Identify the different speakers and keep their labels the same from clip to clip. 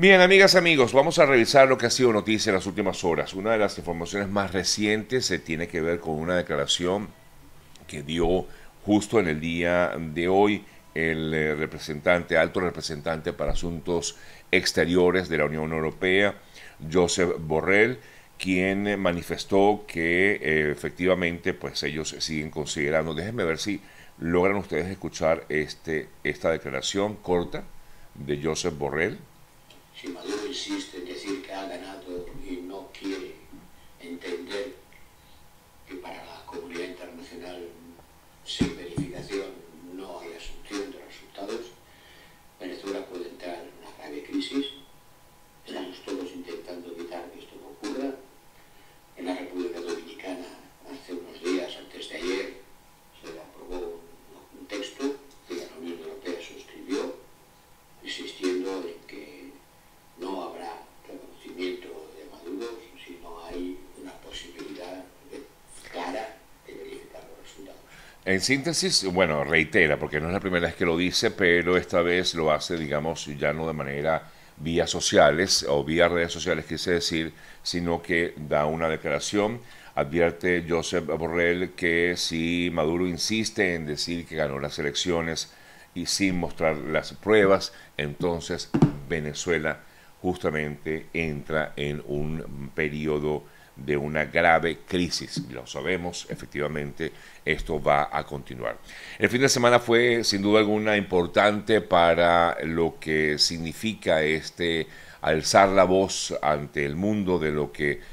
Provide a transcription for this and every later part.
Speaker 1: Bien, amigas, amigos, vamos a revisar lo que ha sido noticia en las últimas horas. Una de las informaciones más recientes se tiene que ver con una declaración que dio justo en el día de hoy el alto representante para asuntos exteriores de la Unión Europea, Josep Borrell, quien manifestó que efectivamente pues ellos siguen considerando. Déjenme ver si logran ustedes escuchar esta declaración corta de Josep Borrell.
Speaker 2: Si Maduro insiste en decir que ha ganado y no quiere entender que para la comunidad internacional sin verificación no hay asunción de resultados, Venezuela puede entrar en una grave crisis. Estamos todos intentando evitar que esto no ocurra. En la República Dominicana, hace unos días, antes de ayer, se aprobó un texto que la Unión Europea suscribió, insistiendo en que no habrá reconocimiento de Maduro si no hay una posibilidad clara de verificar los resultados.
Speaker 1: En síntesis, bueno, reitera, porque no es la primera vez que lo dice, pero esta vez lo hace, digamos, ya no de manera vía sociales o vía redes sociales, quise decir, sino que da una declaración. Advierte Josep Borrell que si Maduro insiste en decir que ganó las elecciones y sin mostrar las pruebas, entonces Venezuela justamente entra en un periodo de una grave crisis. Lo sabemos, efectivamente, esto va a continuar. El fin de semana fue, sin duda alguna, importante para lo que significa alzar la voz ante el mundo de lo que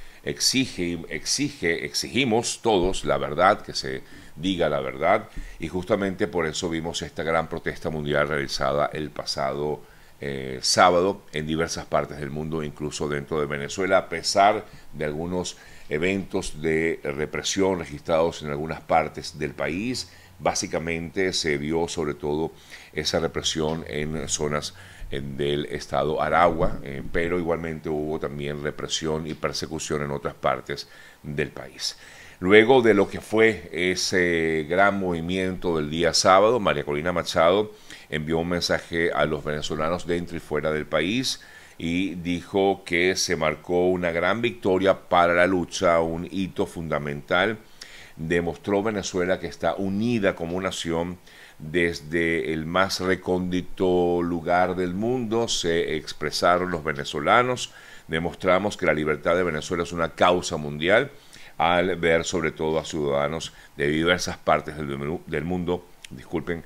Speaker 1: exigimos todos, la verdad, que se diga la verdad, y justamente por eso vimos esta gran protesta mundial realizada el pasado sábado en diversas partes del mundo, incluso dentro de Venezuela, a pesar de algunos eventos de represión registrados en algunas partes del país. Básicamente se vio sobre todo esa represión en zonas del estado Aragua, pero igualmente hubo también represión y persecución en otras partes del país. Luego de lo que fue ese gran movimiento del día sábado, María Corina Machado envió un mensaje a los venezolanos dentro y fuera del país y dijo que se marcó una gran victoria para la lucha, un hito fundamental. Demostró Venezuela que está unida como nación. Desde el más recóndito lugar del mundo se expresaron los venezolanos. Demostramos que la libertad de Venezuela es una causa mundial al ver sobre todo a ciudadanos de diversas partes del mundo, disculpen,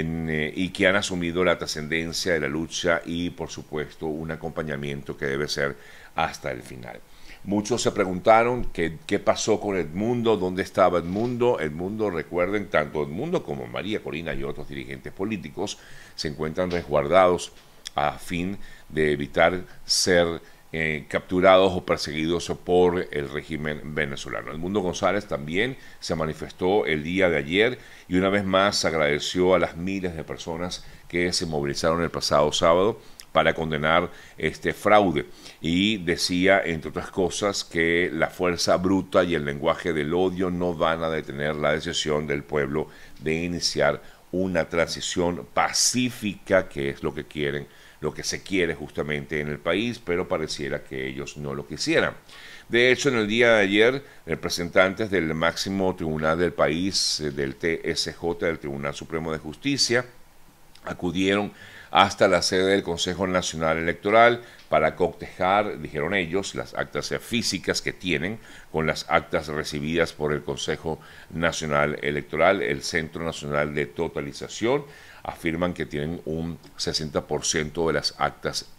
Speaker 1: y que han asumido la trascendencia de la lucha y por supuesto un acompañamiento que debe ser hasta el final. Muchos se preguntaron qué pasó con Edmundo, dónde estaba Edmundo. Edmundo, recuerden, tanto Edmundo como María Corina y otros dirigentes políticos se encuentran resguardados a fin de evitar ser capturados o perseguidos por el régimen venezolano. Edmundo González también se manifestó el día de ayer y una vez más agradeció a las miles de personas que se movilizaron el pasado sábado para condenar este fraude y decía, entre otras cosas, que la fuerza bruta y el lenguaje del odio no van a detener la decisión del pueblo de iniciar una transición pacífica, que es lo que quieren, lo que se quiere justamente en el país, pero pareciera que ellos no lo quisieran. De hecho, en el día de ayer, representantes del máximo tribunal del país, del TSJ, del Tribunal Supremo de Justicia, acudieron hasta la sede del Consejo Nacional Electoral para cotejar, dijeron ellos, las actas físicas que tienen con las actas recibidas por el Consejo Nacional Electoral, el Centro Nacional de Totalización. Afirman que tienen un 60% de las actas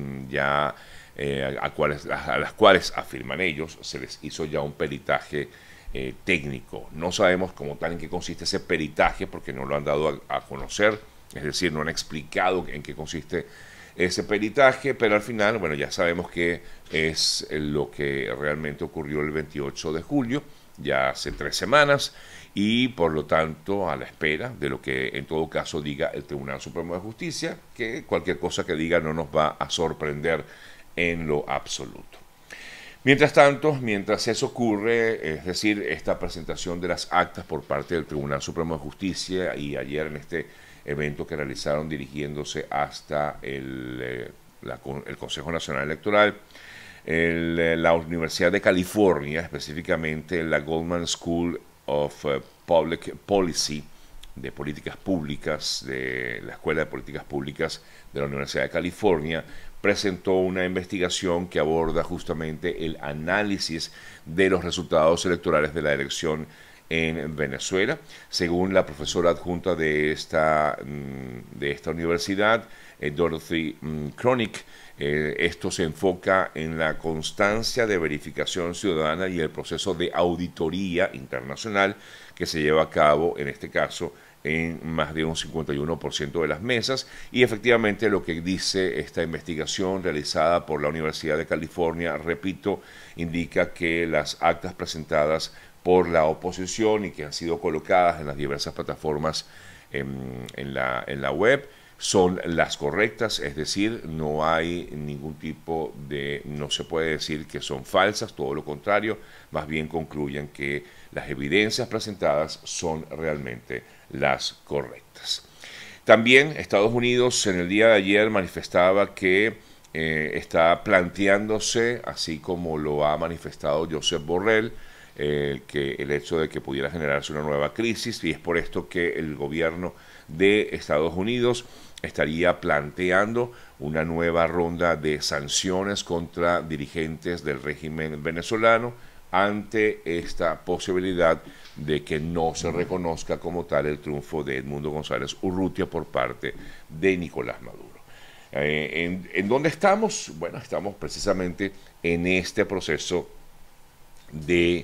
Speaker 1: ya a las cuales afirman ellos se les hizo ya un peritaje técnico. No sabemos como tal en qué consiste ese peritaje porque no lo han dado a conocer, es decir, no han explicado en qué consiste ese peritaje, pero al final, bueno, ya sabemos que es lo que realmente ocurrió el 28 de julio, ya hace 3 semanas, y por lo tanto a la espera de lo que en todo caso diga el Tribunal Supremo de Justicia, que cualquier cosa que diga no nos va a sorprender en lo absoluto. Mientras tanto, mientras eso ocurre, es decir, esta presentación de las actas por parte del Tribunal Supremo de Justicia y ayer en este evento que realizaron dirigiéndose hasta el el Consejo Nacional Electoral, la Universidad de California, específicamente la Goldman School of Public Policy, de políticas públicas, de la Escuela de Políticas Públicas de la Universidad de California, presentó una investigación que aborda justamente el análisis de los resultados electorales de la elección en Venezuela. Según la profesora adjunta de esta universidad, Dorothy Cronick, esto se enfoca en la constancia de verificación ciudadana y el proceso de auditoría internacional que se lleva a cabo, en este caso, en más de un 51% de las mesas, y efectivamente lo que dice esta investigación realizada por la Universidad de California, repito, indica que las actas presentadas por la oposición y que han sido colocadas en las diversas plataformas en la web son las correctas, es decir, no hay ningún tipo de, no se puede decir que son falsas, todo lo contrario, más bien concluyen que las evidencias presentadas son realmente las correctas. También Estados Unidos en el día de ayer manifestaba que está planteándose, así como lo ha manifestado Josep Borrell, que el hecho de que pudiera generarse una nueva crisis, y es por esto que el gobierno de Estados Unidos estaría planteando una nueva ronda de sanciones contra dirigentes del régimen venezolano ante esta posibilidad de que no se reconozca como tal el triunfo de Edmundo González Urrutia por parte de Nicolás Maduro. ¿En dónde estamos? Bueno, estamos precisamente en este proceso de,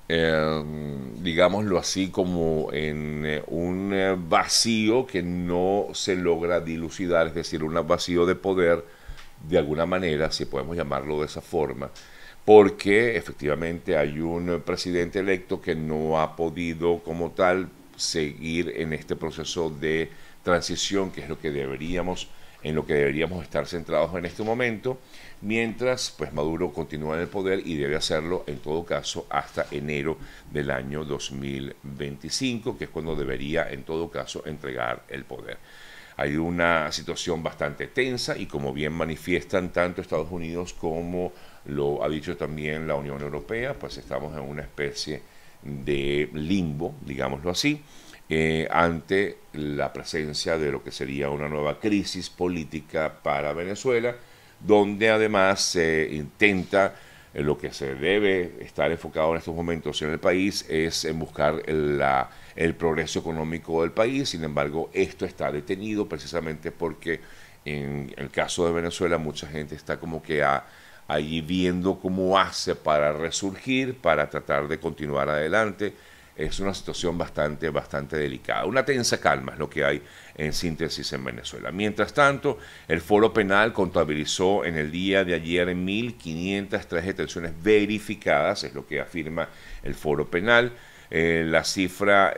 Speaker 1: digámoslo así, como en un vacío que no se logra dilucidar, es decir, un vacío de poder, de alguna manera, si podemos llamarlo de esa forma, porque efectivamente hay un presidente electo que no ha podido como tal seguir en este proceso de transición, que es lo que deberíamos, en lo que deberíamos estar centrados en este momento, mientras pues Maduro continúa en el poder y debe hacerlo en todo caso hasta enero del año 2025, que es cuando debería en todo caso entregar el poder. Hay una situación bastante tensa y, como bien manifiestan tanto Estados Unidos como lo ha dicho también la Unión Europea, pues estamos en una especie de limbo, digámoslo así, ante la presencia de lo que sería una nueva crisis política para Venezuela, donde además se intenta, lo que se debe estar enfocado en estos momentos en el país es en buscar el progreso económico del país. Sin embargo, esto está detenido precisamente porque en el caso de Venezuela mucha gente está como que allí viendo cómo hace para resurgir, para tratar de continuar adelante. Es una situación bastante delicada. Una tensa calma es lo que hay en síntesis en Venezuela. Mientras tanto, el Foro Penal contabilizó en el día de ayer 1.503 detenciones verificadas, es lo que afirma el Foro Penal. La cifra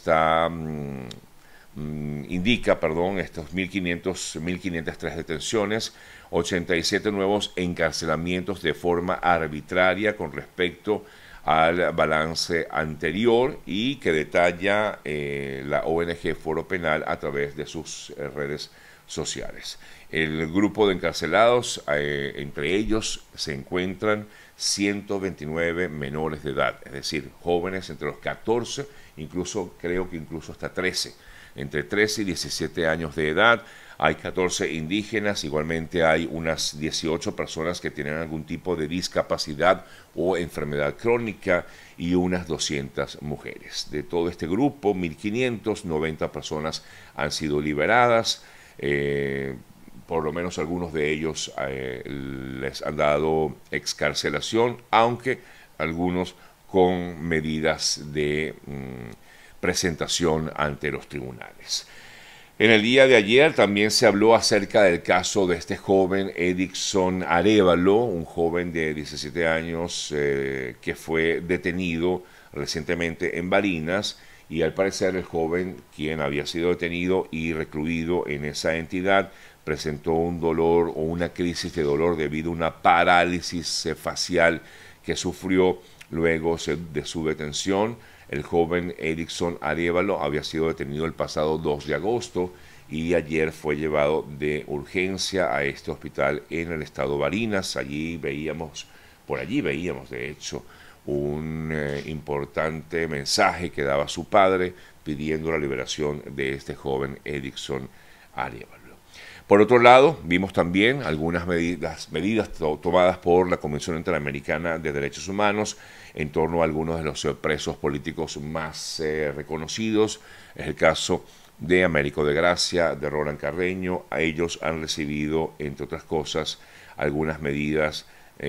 Speaker 1: indica, estos 1.503 detenciones, 87 nuevos encarcelamientos de forma arbitraria con respecto al balance anterior y que detalla la ONG Foro Penal a través de sus redes sociales. El grupo de encarcelados, entre ellos se encuentran 129 menores de edad, es decir, jóvenes entre los 14, creo que incluso hasta 13, entre 13 y 17 años de edad. Hay 14 indígenas, igualmente hay unas 18 personas que tienen algún tipo de discapacidad o enfermedad crónica y unas 200 mujeres. De todo este grupo, 1.590 personas han sido liberadas, por lo menos algunos de ellos les han dado excarcelación, aunque algunos con medidas de presentación ante los tribunales. En el día de ayer también se habló acerca del caso de este joven Edixson Arévalo, un joven de 17 años que fue detenido recientemente en Barinas, y al parecer el joven, quien había sido detenido y recluido en esa entidad, presentó un dolor o una crisis de dolor debido a una parálisis facial que sufrió luego de su detención. El joven Edixson Arévalo había sido detenido el pasado 2 de agosto y ayer fue llevado de urgencia a este hospital en el estado Barinas. Por allí veíamos de hecho un importante mensaje que daba su padre pidiendo la liberación de este joven Erickson Arevalo. Por otro lado, vimos también algunas medidas tomadas por la Convención Interamericana de Derechos Humanos en torno a algunos de los presos políticos más reconocidos. Es el caso de Américo de Gracia, de Roland Carreño. A ellos han recibido, entre otras cosas, algunas medidas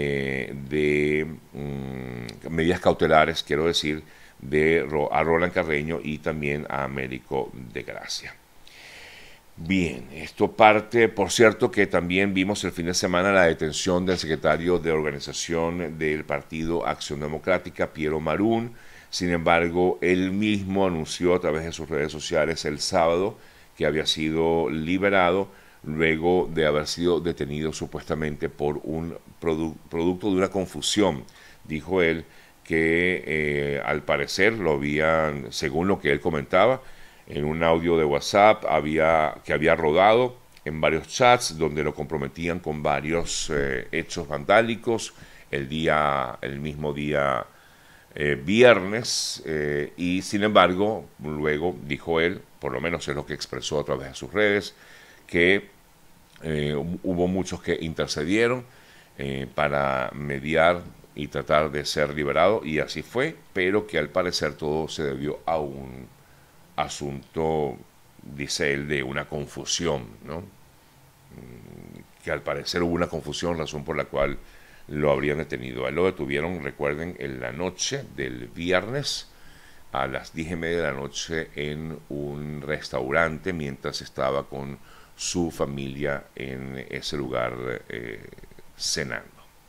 Speaker 1: medidas cautelares, quiero decir, a Roland Carreño y también a Américo de Gracia. Bien, esto parte, por cierto, que también vimos el fin de semana la detención del secretario de organización del Partido Acción Democrática, Piero Marún. Sin embargo, él mismo anunció a través de sus redes sociales el sábado que había sido liberado luego de haber sido detenido supuestamente por un producto de una confusión. Dijo él que al parecer lo habían, según lo que él comentaba, en un audio de WhatsApp que había rodado en varios chats donde lo comprometían con varios hechos vandálicos el mismo día viernes, y sin embargo luego dijo él, por lo menos es lo que expresó a través de sus redes, que hubo muchos que intercedieron para mediar y tratar de ser liberado, y así fue, pero que al parecer todo se debió a un asunto, dice él, de una confusión, ¿no? Que al parecer hubo una confusión, razón por la cual lo habrían detenido. A él lo detuvieron, recuerden, en la noche del viernes a las 10:30 de la noche en un restaurante mientras estaba con su familia en ese lugar cenando.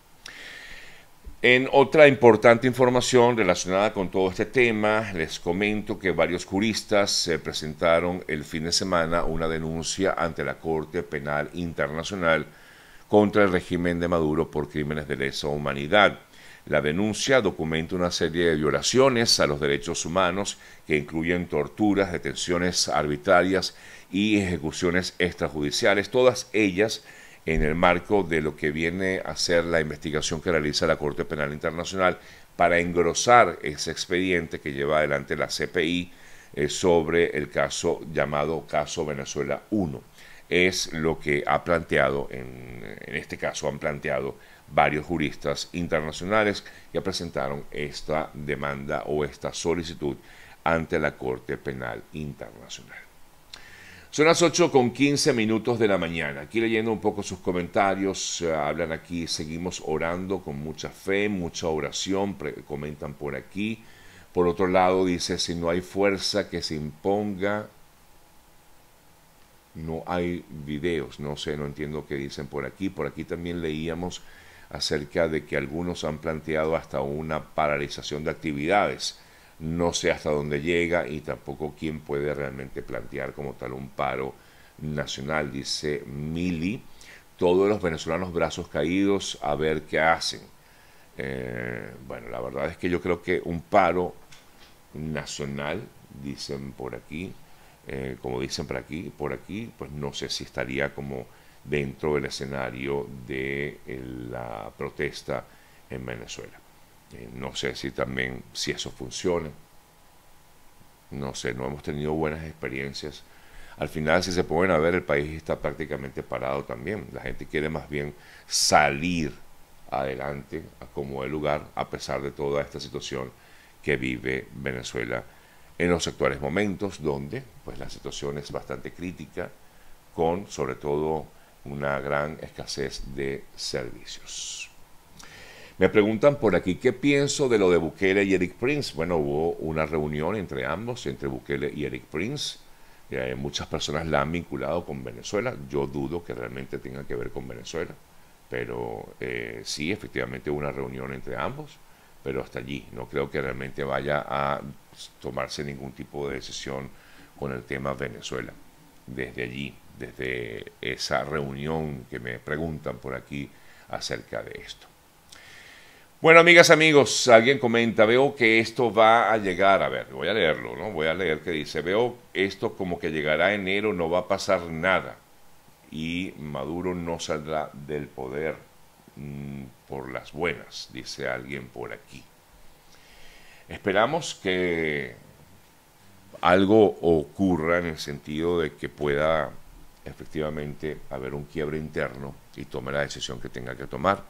Speaker 1: En otra importante información relacionada con todo este tema, les comento que varios juristas presentaron el fin de semana una denuncia ante la Corte Penal Internacional contra el régimen de Maduro por crímenes de lesa humanidad. La denuncia documenta una serie de violaciones a los derechos humanos que incluyen torturas, detenciones arbitrarias y ejecuciones extrajudiciales, todas ellas en el marco de lo que viene a ser la investigación que realiza la Corte Penal Internacional para engrosar ese expediente que lleva adelante la CPI sobre el caso llamado Caso Venezuela 1. Es lo que ha planteado, en este caso han planteado varios juristas internacionales que presentaron esta demanda o esta solicitud ante la Corte Penal Internacional. Son las 8:15 de la mañana. Aquí leyendo un poco sus comentarios, hablan aquí, seguimos orando con mucha fe, mucha oración, comentan por aquí. Por otro lado, dice, si no hay fuerza que se imponga, no hay videos. No sé, no entiendo qué dicen por aquí. Por aquí también leíamos acerca de que algunos han planteado hasta una paralización de actividades. No sé hasta dónde llega y tampoco quién puede realmente plantear como tal un paro nacional, dice Mili. Todos los venezolanos brazos caídos a ver qué hacen. Bueno, la verdad es que yo creo que un paro nacional, dicen por aquí, como dicen por aquí, pues no sé si estaría como dentro del escenario de la protesta en Venezuela. No sé si eso funciona. No sé, no hemos tenido buenas experiencias. Al final, si se ponen a ver, el país está prácticamente parado también. La gente quiere más bien salir adelante a como el lugar, a pesar de toda esta situación que vive Venezuela en los actuales momentos, donde pues la situación es bastante crítica, con sobre todo una gran escasez de servicios. Me preguntan por aquí, ¿qué pienso de lo de Bukele y Erik Prince? Bueno, hubo una reunión entre ambos, entre Bukele y Erik Prince. Muchas personas la han vinculado con Venezuela. Yo dudo que realmente tenga que ver con Venezuela. Pero sí, efectivamente hubo una reunión entre ambos, pero hasta allí. No creo que realmente vaya a tomarse ningún tipo de decisión con el tema Venezuela. Desde allí, desde esa reunión que me preguntan por aquí acerca de esto. Bueno, amigas, amigos, alguien comenta, veo que esto va a llegar, a ver, voy a leerlo, ¿no? Voy a leer qué dice, veo esto como que llegará a enero, no va a pasar nada y Maduro no saldrá del poder por las buenas, dice alguien por aquí. Esperamos que algo ocurra en el sentido de que pueda efectivamente haber un quiebre interno y tome la decisión que tenga que tomar.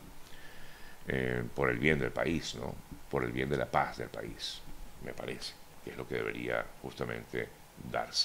Speaker 1: Por el bien del país, ¿no? Por el bien de la paz del país, me parece, que es lo que debería justamente darse.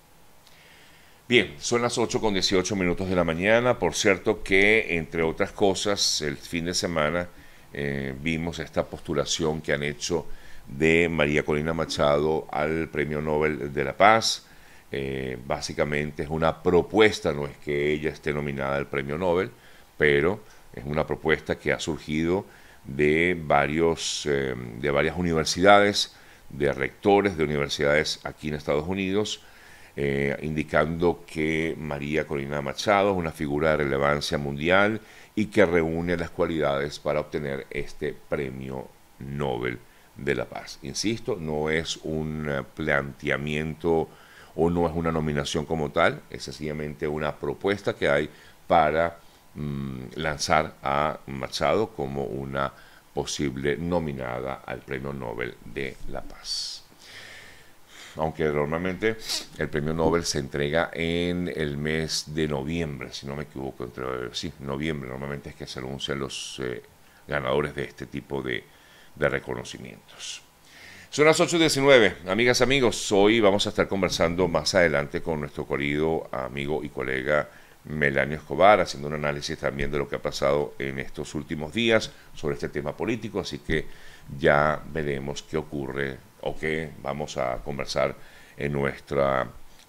Speaker 1: Bien, son las 8:18 de la mañana. Por cierto que, entre otras cosas, el fin de semana vimos esta postulación que han hecho de María Corina Machado al Premio Nobel de la Paz. Básicamente es una propuesta, no es que ella esté nominada al Premio Nobel, pero es una propuesta que ha surgido de varias universidades, de rectores de universidades aquí en Estados Unidos, indicando que María Corina Machado es una figura de relevancia mundial y que reúne las cualidades para obtener este Premio Nobel de la Paz. Insisto, no es un planteamiento o no es una nominación como tal, es sencillamente una propuesta que hay para lanzar a Machado como una posible nominada al Premio Nobel de la Paz. Aunque normalmente el Premio Nobel se entrega en el mes de noviembre, si no me equivoco, noviembre normalmente es que se anuncian los ganadores de este tipo de reconocimientos. Son las 8:19, amigas, amigos. Hoy vamos a estar conversando más adelante con nuestro querido amigo y colega Melanio Escobar, haciendo un análisis también de lo que ha pasado en estos últimos días sobre este tema político, así que ya veremos qué ocurre o qué vamos a conversar en nuestra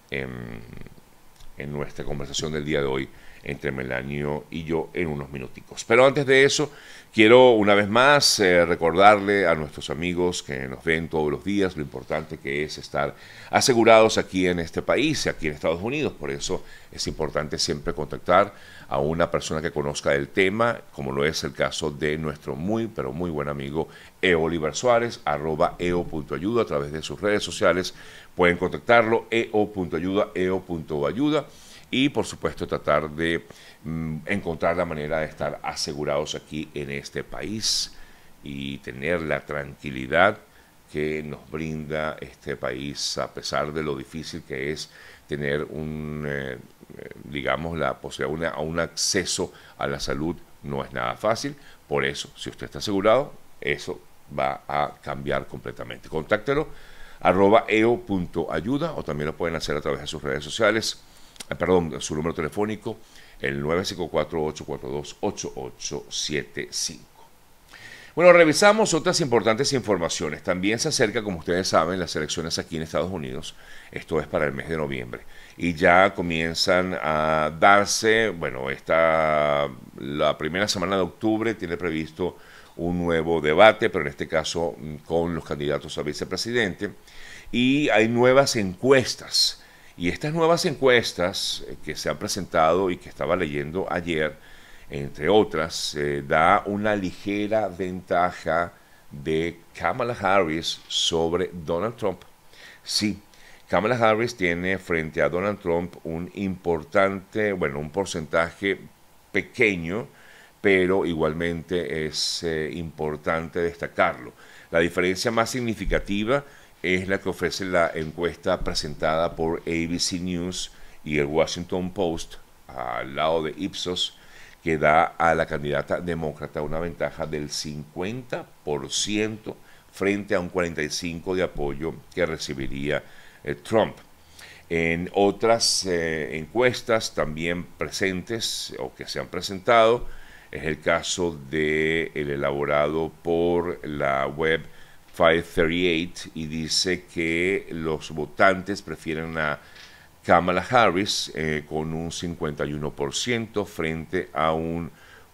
Speaker 1: conversación del día de hoy entre Melanio y yo en unos minuticos. Pero antes de eso, quiero una vez más recordarle a nuestros amigos que nos ven todos los días lo importante que es estar asegurados aquí en este país, aquí en Estados Unidos. Por eso es importante siempre contactar a una persona que conozca el tema, como lo es el caso de nuestro muy, pero muy buen amigo Oliver Suárez, @eo.ayuda, a través de sus redes sociales. Pueden contactarlo, eo.ayuda, eo.ayuda. Y por supuesto tratar de encontrar la manera de estar asegurados aquí en este país y tener la tranquilidad que nos brinda este país, a pesar de lo difícil que es tener digamos, la posibilidad, un acceso a la salud no es nada fácil. Por eso, si usted está asegurado, eso va a cambiar completamente. Contáctelo, @eo.ayuda, o también lo pueden hacer a través de sus redes sociales. Su número telefónico, el 954-842-8875. Bueno, revisamos otras importantes informaciones. También se acerca, como ustedes saben, las elecciones aquí en Estados Unidos. Esto es para el mes de noviembre. Y ya comienzan a darse, bueno, la primera semana de octubre tiene previsto un nuevo debate, pero en este caso con los candidatos a vicepresidente. Y hay nuevas encuestas. Y estas nuevas encuestas que se han presentado y que estaba leyendo ayer, entre otras, da una ligera ventaja de Kamala Harris sobre Donald Trump. Sí, Kamala Harris tiene frente a Donald Trump un porcentaje pequeño, pero igualmente es importante destacarlo. La diferencia más significativa es la que ofrece la encuesta presentada por ABC News y el Washington Post, al lado de Ipsos, que da a la candidata demócrata una ventaja del 50% frente a un 45% de apoyo que recibiría Trump. En otras encuestas también presentes o que se han presentado, es el caso del elaborado por la web 538, y dice que los votantes prefieren a Kamala Harris con un 51% frente a un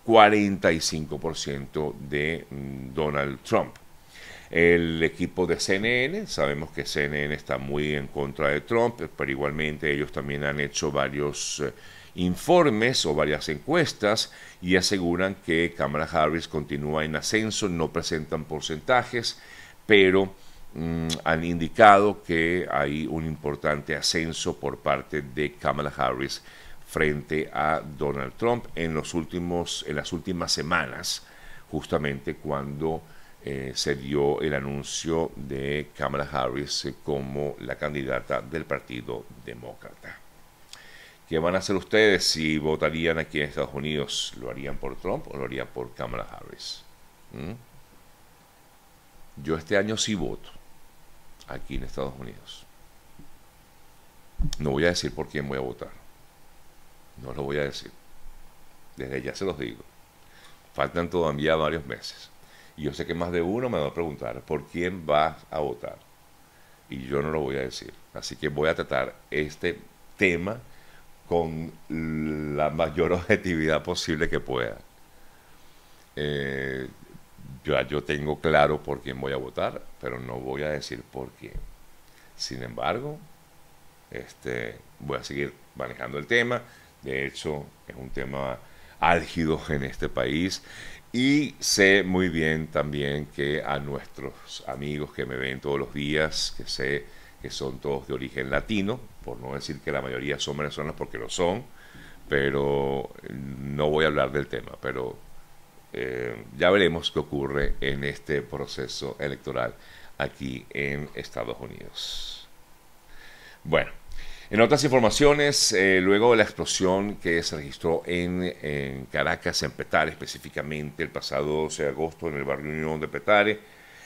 Speaker 1: 45% de Donald Trump. El equipo de CNN, sabemos que CNN está muy en contra de Trump, pero igualmente ellos también han hecho varios informes o varias encuestas y aseguran que Kamala Harris continúa en ascenso, no presentan porcentajes, pero han indicado que hay un importante ascenso por parte de Kamala Harris frente a Donald Trump en las últimas semanas, justamente cuando se dio el anuncio de Kamala Harris como la candidata del Partido Demócrata. ¿Qué van a hacer ustedes si votarían aquí en Estados Unidos? ¿Lo harían por Trump o lo harían por Kamala Harris? Yo este año sí voto aquí en Estados Unidos. No voy a decir por quién voy a votar. No lo voy a decir. Desde ya se los digo. Faltan todavía varios meses. Y yo sé que más de uno me va a preguntar por quién vas a votar. Y yo no lo voy a decir. Así que voy a tratar este tema con mayor objetividad posible que pueda. Yo tengo claro por quién voy a votar, pero no voy a decir por quién. Sin embargo, voy a seguir manejando el tema. De hecho, es un tema álgido en este país y sé muy bien también que a nuestros amigos que me ven todos los días, que sé que son todos de origen latino, por no decir que la mayoría son venezolanos porque lo son, pero no voy a hablar del tema, pero ya veremos qué ocurre en este proceso electoral aquí en Estados Unidos. Bueno, en otras informaciones, luego de la explosión que se registró en Caracas, en Petare específicamente, el pasado 12 de agosto en el barrio Unión de Petare,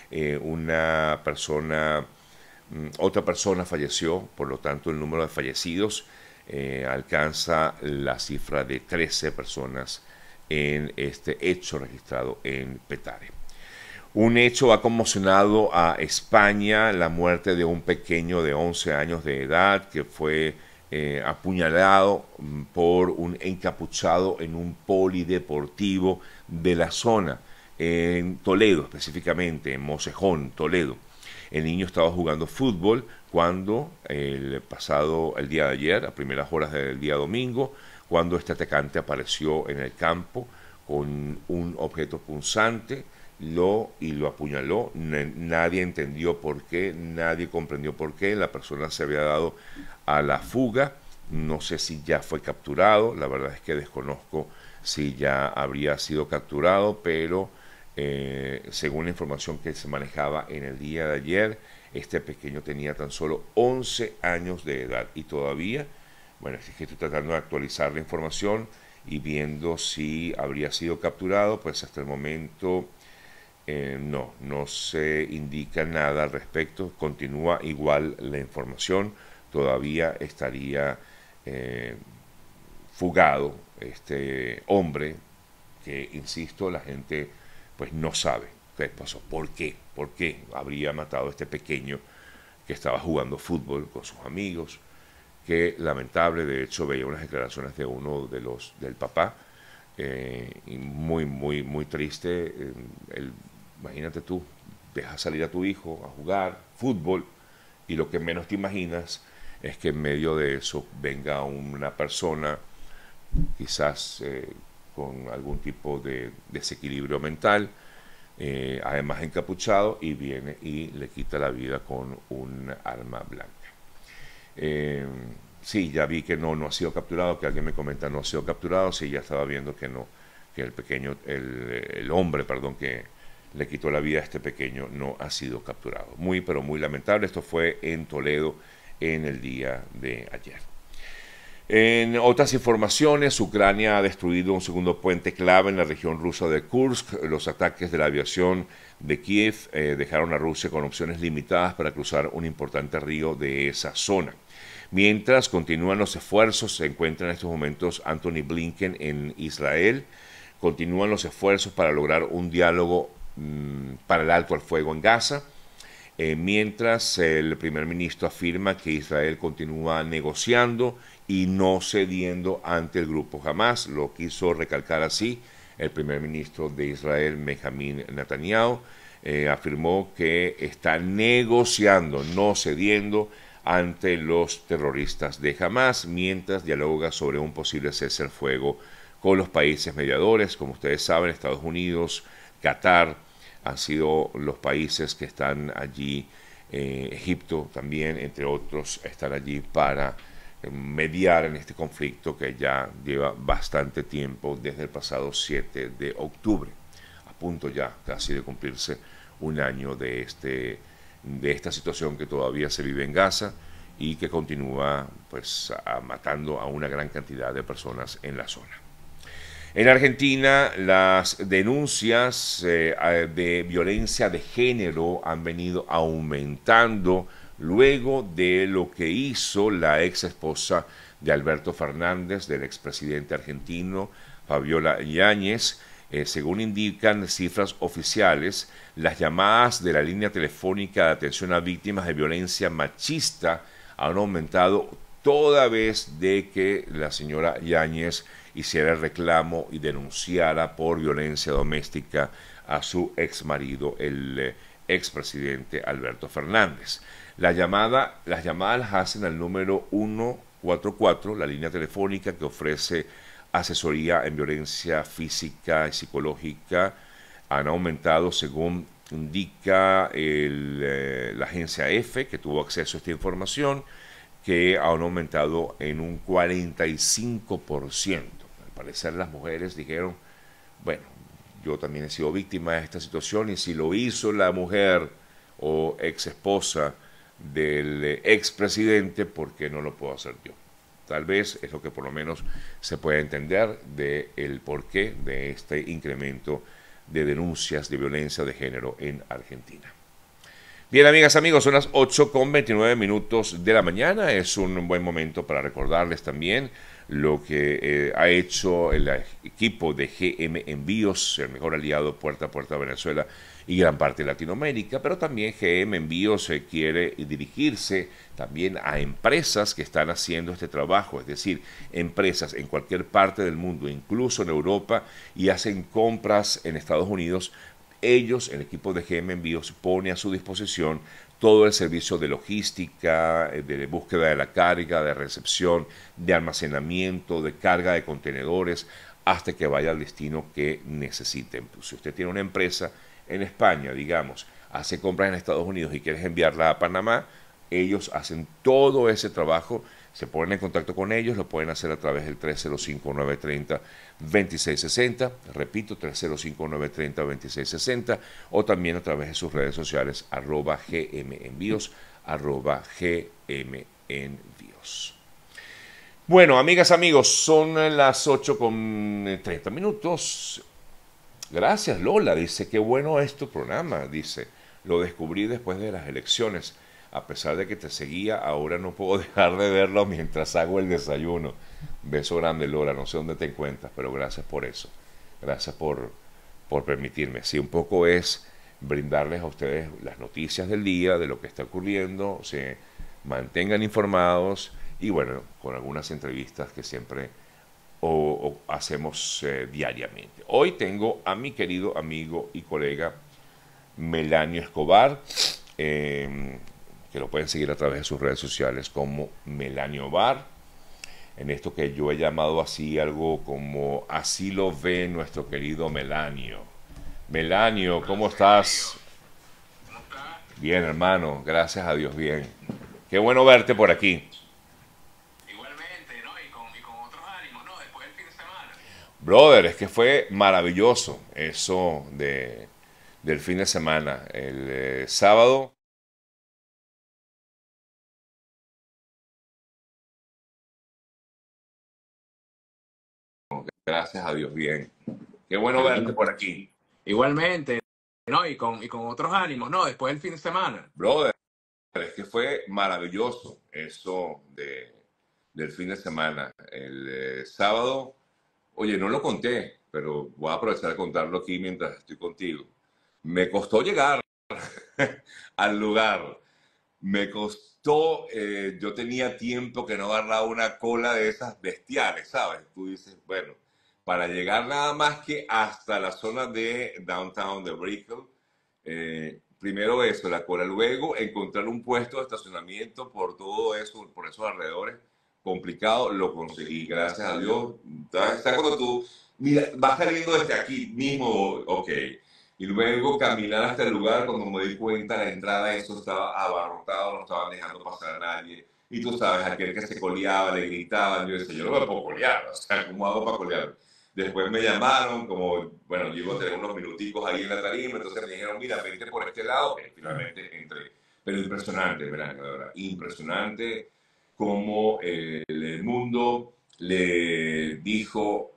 Speaker 1: otra persona falleció, por lo tanto el número de fallecidos alcanza la cifra de 13 personas en este hecho registrado en Petare. Un hecho ha conmocionado a España, la muerte de un pequeño de 11 años de edad que fue apuñalado por un encapuchado en un polideportivo de la zona, en Toledo específicamente, en Mocejón, Toledo. El niño estaba jugando fútbol cuando el día de ayer, a primeras horas del día domingo, cuando este atacante apareció en el campo con un objeto punzante, lo apuñaló. Nadie entendió por qué, nadie comprendió por qué. La persona se había dado a la fuga. No sé si ya fue capturado, la verdad es que desconozco si ya habría sido capturado, pero según la información que se manejaba en el día de ayer, este pequeño tenía tan solo 11 años de edad y todavía, bueno, es que estoy tratando de actualizar la información y viendo si habría sido capturado, pues hasta el momento no se indica nada al respecto, continúa igual la información, todavía estaría fugado este hombre que, insisto, la gente pues no sabe qué pasó, por qué habría matado a este pequeño que estaba jugando fútbol con sus amigos. Que lamentable, de hecho veía unas declaraciones de uno del papá, y muy triste. Imagínate tú, dejas salir a tu hijo a jugar fútbol y lo que menos te imaginas es que en medio de eso venga una persona quizás con algún tipo de desequilibrio mental, además encapuchado, y viene y le quita la vida con un arma blanca. Sí, ya vi que no ha sido capturado, que alguien me comenta no ha sido capturado, sí, ya estaba viendo que no, que el hombre, que le quitó la vida a este pequeño no ha sido capturado. Pero muy lamentable, esto fue en Toledo en el día de ayer. En otras informaciones, Ucrania ha destruido un segundo puente clave en la región rusa de Kursk. Los ataques de la aviación de Kiev dejaron a Rusia con opciones limitadas para cruzar un importante río de esa zona. Mientras continúan los esfuerzos, se encuentra en estos momentos Antony Blinken en Israel. Continúan los esfuerzos para lograr un diálogo para el alto al fuego en Gaza. Mientras el primer ministro afirma que Israel continúa negociando y no cediendo ante el grupo Hamas. Lo quiso recalcar así el primer ministro de Israel, Benjamin Netanyahu. Afirmó que está negociando, no cediendo ante los terroristas de Hamas, mientras dialoga sobre un posible cese al fuego con los países mediadores. Como ustedes saben, Estados Unidos, Qatar han sido los países que están allí, Egipto también, entre otros, están allí para mediar en este conflicto que ya lleva bastante tiempo, desde el pasado 7 de octubre, a punto ya casi de cumplirse un año de esta situación que todavía se vive en Gaza y que continúa pues matando a una gran cantidad de personas en la zona. En Argentina, las denuncias de violencia de género han venido aumentando luego de lo que hizo la ex esposa de Alberto Fernández, del expresidente argentino Fabiola Yáñez. Según indican cifras oficiales, las llamadas de la línea telefónica de atención a víctimas de violencia machista han aumentado toda vez de que la señora Yáñez hiciera el reclamo y denunciara por violencia doméstica a su ex marido, el expresidente Alberto Fernández. Las llamadas las hacen al número 144, la línea telefónica que ofrece asesoría en violencia física y psicológica. Han aumentado, según indica la agencia EFE, que tuvo acceso a esta información, que han aumentado en un 45%. Al parecer las mujeres dijeron, bueno, yo también he sido víctima de esta situación y si lo hizo la mujer o ex esposa del expresidente, ¿por qué no lo puedo hacer yo? Tal vez es lo que por lo menos se puede entender del porqué de este incremento de denuncias de violencia de género en Argentina. Bien, amigas, amigos, son las 8:29 de la mañana. Es un buen momento para recordarles también lo que ha hecho el equipo de GM Envíos, el mejor aliado puerta a puerta de Venezuela y gran parte de Latinoamérica, pero también GM Envíos quiere dirigirse también a empresas que están haciendo este trabajo, es decir, empresas en cualquier parte del mundo, incluso en Europa, y hacen compras en Estados Unidos. Ellos, el equipo de GM Envíos, pone a su disposición todo el servicio de logística, de búsqueda de la carga, de recepción, de almacenamiento, de carga de contenedores, hasta que vaya al destino que necesiten. Pues, si usted tiene una empresa en España, digamos, hace compras en Estados Unidos y quieres enviarla a Panamá, ellos hacen todo ese trabajo, se ponen en contacto con ellos, lo pueden hacer a través del 305-930-2660, repito, 305-930-2660, o también a través de sus redes sociales, @gmenvíos, @gmenvíos. Bueno, amigas, amigos, son las 8:30. Gracias, Lola, dice, qué bueno es tu programa, dice, lo descubrí después de las elecciones. A pesar de que te seguía, ahora no puedo dejar de verlo mientras hago el desayuno. Beso grande, Lola, no sé dónde te encuentras, pero gracias por eso. Gracias por permitirme. Sí, un poco es brindarles a ustedes las noticias del día, de lo que está ocurriendo, se mantengan informados y bueno, con algunas entrevistas que siempre hacemos diariamente. Hoy tengo a mi querido amigo y colega Melanio Escobar, que lo pueden seguir a través de sus redes sociales como Melanio Bar, en esto que yo he llamado así, algo como así lo ve nuestro querido Melanio. Melanio, ¿cómo estás?
Speaker 3: ¿Cómo estás?
Speaker 1: Bien, hermano, gracias a Dios, bien. Qué bueno verte por aquí.
Speaker 3: Igualmente, ¿no? Y con otros ánimos, ¿no? Después del fin de semana.
Speaker 1: Brother, es que fue maravilloso eso del fin de semana. El sábado. Gracias a Dios, bien. Qué bueno
Speaker 3: Qué
Speaker 1: verte
Speaker 3: lindo.
Speaker 1: por aquí.
Speaker 3: Igualmente, ¿no? Y con otros ánimos, ¿no? Después del fin de semana.
Speaker 1: Brother, es que fue maravilloso eso del fin de semana. El sábado, oye, no lo conté, pero voy a aprovechar de contarlo aquí mientras estoy contigo. Me costó llegar al lugar. Me costó, yo tenía tiempo que no agarraba una cola de esas bestiales, ¿sabes? Tú dices, bueno, para llegar nada más que hasta la zona de downtown de Brickell, primero eso, la cola, luego encontrar un puesto de estacionamiento por todo eso, por esos alrededores, complicado, lo conseguí, gracias a Dios. Está cuando tú, mira, vas saliendo desde aquí mismo, ok, y luego caminar hasta el lugar, cuando me di cuenta, la entrada, eso estaba abarrotado, no estaban dejando pasar a nadie. Y tú sabes, aquel que se coleaba, le gritaban, yo decía, yo no me puedo colear, o sea, ¿cómo hago para colear? Después me llamaron, como, bueno, yo iba a tener unos minuticos ahí en la tarima, entonces me dijeron, mira, vente por este lado, y finalmente entré. Pero impresionante, ¿verdad? La verdad, impresionante cómo el mundo le dijo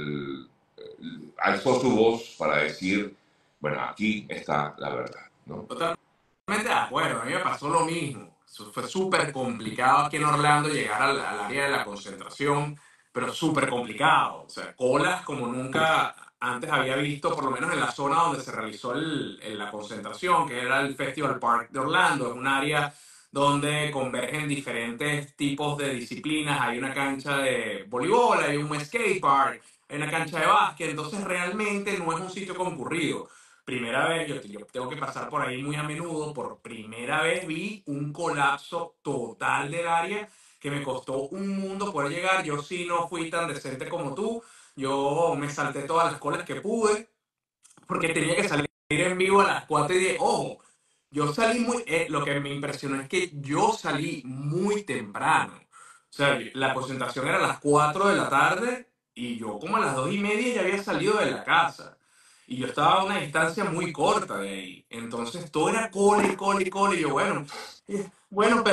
Speaker 1: alzó su voz para decir, bueno, aquí está la verdad, ¿no?
Speaker 4: Totalmente de acuerdo, a mí me pasó lo mismo. Fue súper complicado aquí en Orlando llegar al área de la concentración, pero súper complicado. O sea, colas como nunca antes había visto, por lo menos en la zona donde se realizó la concentración, que era el Festival Park de Orlando. Es un área donde convergen diferentes tipos de disciplinas. Hay una cancha de voleibol, hay un skate park, hay una cancha de básquet. Entonces realmente no es un sitio concurrido. Primera vez, yo tengo que pasar por ahí muy a menudo, por primera vez vi un colapso total del área que me costó un mundo poder llegar. Yo sí no fui tan decente como tú, yo me salté todas las colas que pude, porque tenía que salir en vivo a las 4:10. Ojo, yo salí muy, lo que me impresionó es que yo salí muy temprano. O sea, la concentración era a las 4 de la tarde y yo como a las 2:30 ya había salido de la casa. Y yo estaba a una distancia muy corta de ahí. Entonces todo era cole, cole, cole. Y yo, bueno,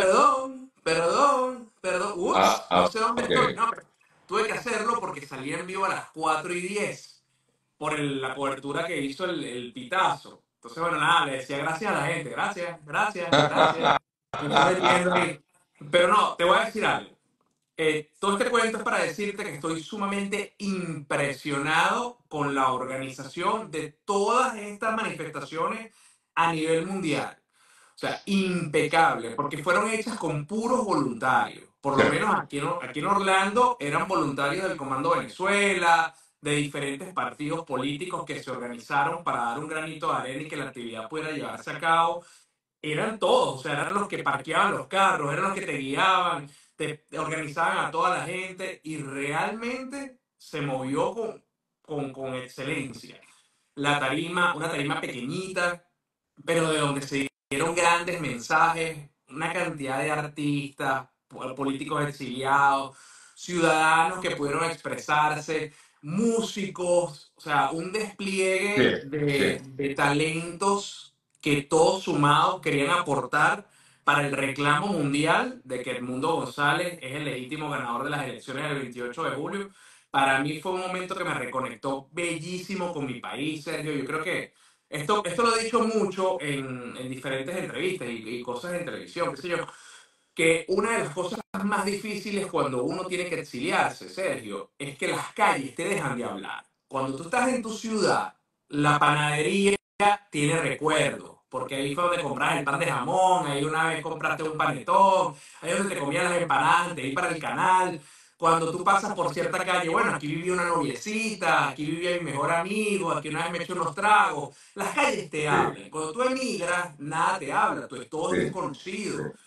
Speaker 4: perdón. Ups, no sé dónde
Speaker 1: Ok.
Speaker 4: estoy. No, pero tuve que hacerlo porque salí en vivo a las 4:10 por la cobertura que hizo el pitazo. Entonces, bueno, nada, le decía gracias a la gente, gracias. Me fue metiendo ahí. Pero no, te voy a decir algo. Todo este cuento es para decirte que estoy sumamente impresionado con la organización de todas estas manifestaciones a nivel mundial. O sea, impecable, porque fueron hechas con puros voluntarios. Por lo menos aquí en Orlando eran voluntarios del Comando Venezuela, de diferentes partidos políticos que se organizaron para dar un granito de arena y que la actividad pudiera llevarse a cabo. Eran todos, o sea, eran los que parqueaban los carros, eran los que te guiaban, te organizaban a toda la gente y realmente se movió con excelencia. La tarima, una tarima pequeñita, pero de donde se dieron grandes mensajes, una cantidad de artistas, políticos exiliados, ciudadanos que pudieron expresarse, músicos, o sea, un despliegue
Speaker 1: Sí,
Speaker 4: de,
Speaker 1: sí.
Speaker 4: de talentos que todos sumados querían aportar para el reclamo mundial de que Edmundo González es el legítimo ganador de las elecciones del 28 de julio. Para mí fue un momento que me reconectó bellísimo con mi país, Sergio. Yo creo que esto lo he dicho mucho en diferentes entrevistas y cosas en televisión, qué sé yo, que una de las cosas más difíciles cuando uno tiene que exiliarse, Sergio, es que las calles te dejan de hablar. Cuando tú estás en tu ciudad, la panadería tiene recuerdos, porque ahí fue donde compras el pan de jamón, ahí una vez compraste un panetón, ahí donde te comías las empanadas, te para el canal. Cuando tú pasas por cierta calle, bueno, aquí vivía una noviecita, aquí vivía mi mejor amigo, aquí una vez me eché unos tragos. Las calles te
Speaker 1: Sí,
Speaker 4: hablan. Cuando tú emigras, nada te habla, todo es
Speaker 1: sí, sí.
Speaker 4: desconocido.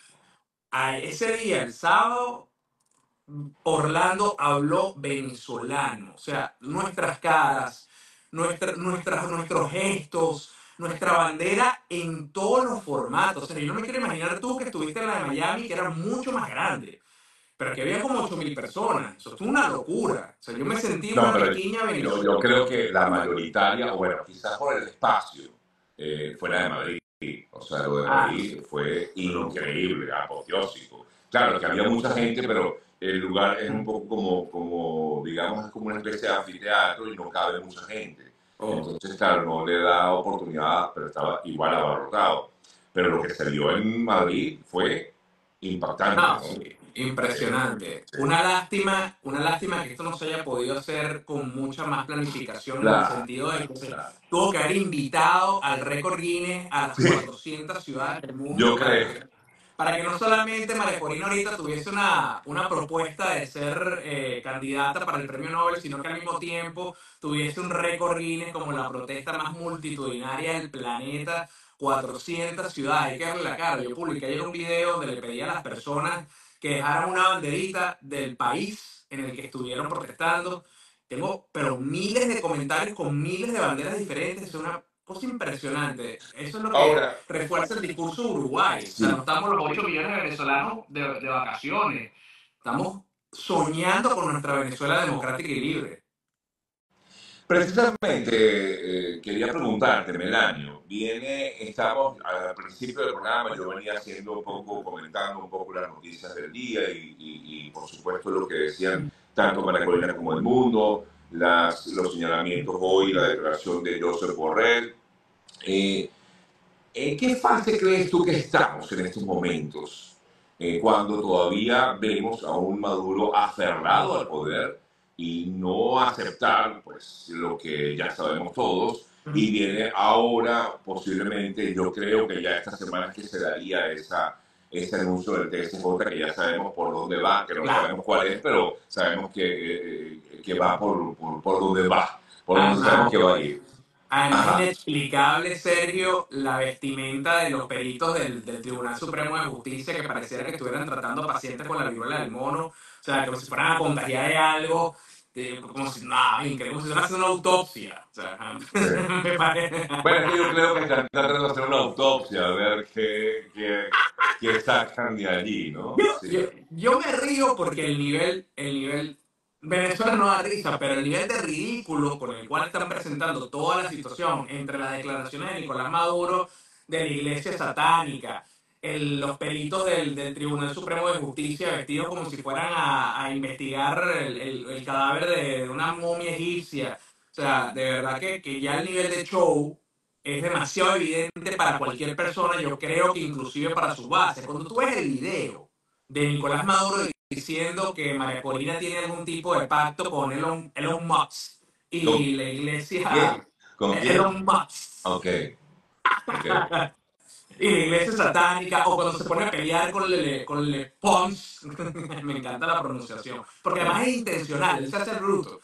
Speaker 4: Ese día, el sábado, Orlando habló venezolano, o sea, nuestras caras, nuestros gestos, nuestra bandera en todos los formatos. O sea, yo no me quiero imaginar tú que estuviste en la de Miami, que era mucho más grande, pero que había como 8.000 personas. Eso fue una locura. O sea, yo me sentí
Speaker 1: No,
Speaker 4: una
Speaker 1: pero
Speaker 4: pequeña
Speaker 1: yo
Speaker 4: Venezuela.
Speaker 1: creo que la mayoritaria, o bueno, quizás por el espacio, fuera de Madrid. O sea, lo de
Speaker 4: Ah,
Speaker 1: Madrid fue increíble, apoteósico. Claro, que había mucha gente, pero el lugar es un poco como, digamos, es como una especie de anfiteatro y no cabe mucha gente.
Speaker 4: oh.
Speaker 1: Entonces, claro, no le da oportunidad, pero estaba igual abarrotado. Pero lo que se dio en Madrid fue impactante,
Speaker 4: No,
Speaker 1: ¿no?
Speaker 4: sí, impresionante.
Speaker 1: Sí.
Speaker 4: Una lástima que esto no se haya podido hacer con mucha más planificación en el
Speaker 1: Claro,
Speaker 4: sentido de que se
Speaker 1: claro.
Speaker 4: tuvo que haber invitado al récord Guinness a las
Speaker 1: Sí,
Speaker 4: 400 ciudades del
Speaker 1: yo
Speaker 4: mundo
Speaker 1: creo.
Speaker 4: para que no solamente María Corina ahorita tuviese una propuesta de ser candidata para el premio Nobel, sino que al mismo tiempo tuviese un récord Guinness como la protesta más multitudinaria del planeta 400 ciudades. Hay que darle la cara. Yo publiqué ayer un video donde le pedí a las personas que dejaran una banderita del país en el que estuvieron protestando. Tengo, pero miles de comentarios con miles de banderas diferentes. Es una cosa impresionante. Eso es lo que
Speaker 1: Ahora,
Speaker 4: refuerza el discurso de Uruguay. O sea, no
Speaker 1: sí.
Speaker 4: estamos los 8 millones de venezolanos de vacaciones. Estamos soñando con nuestra Venezuela democrática y libre.
Speaker 1: Precisamente quería preguntarte, Melanio, estamos al principio del programa, yo venía haciendo un poco, comentando un poco las noticias del día y por supuesto lo que decían tanto María Corina como El Mundo, los señalamientos hoy, la declaración de Josep Borrell. Eh, ¿En qué fase crees tú que estamos en estos momentos? Cuando todavía vemos a un Maduro aferrado al poder y no aceptar pues, lo que ya sabemos todos, y viene ahora posiblemente, yo creo que ya esta semana es que se daría ese anuncio del TSJ, que ya sabemos por dónde va, que no sabemos cuál es, pero sabemos que va por dónde va, por donde sabemos que va a ir.
Speaker 4: Además,
Speaker 1: Ajá.
Speaker 4: inexplicable, Sergio, la vestimenta de los peritos del Tribunal Supremo de Justicia, que pareciera que estuvieran tratando pacientes con la viruela del mono, o sea, como si fueran a contagiar de algo, como si, no, increíble, como si estuvieran haciendo una autopsia. O sea,
Speaker 1: Sí.
Speaker 4: me parece.
Speaker 1: Bueno, es que yo creo que están tratando de hacer una autopsia, a ver qué sacan de allí, ¿no? Sí.
Speaker 4: Yo me río porque el nivel, Venezuela no da risa, pero el nivel de ridículo con el cual están presentando toda la situación entre las declaraciones de Nicolás Maduro, de la iglesia satánica, los peritos del Tribunal Supremo de Justicia vestidos como si fueran a investigar el cadáver de una momia egipcia. O sea, de verdad que ya el nivel de show es demasiado evidente para cualquier persona, yo creo que inclusive para su base. Cuando tú ves el video de Nicolás Maduro diciendo que María Corina tiene algún tipo de pacto con Elon Musk
Speaker 1: ¿Con
Speaker 4: y la iglesia
Speaker 1: quién? ¿Con quién?
Speaker 4: Elon Musk
Speaker 1: Ok, ok.
Speaker 4: y la iglesia satánica, o cuando se pone a pelear con Le Pons, me encanta la pronunciación, porque además es intencional, él se hace el bruto,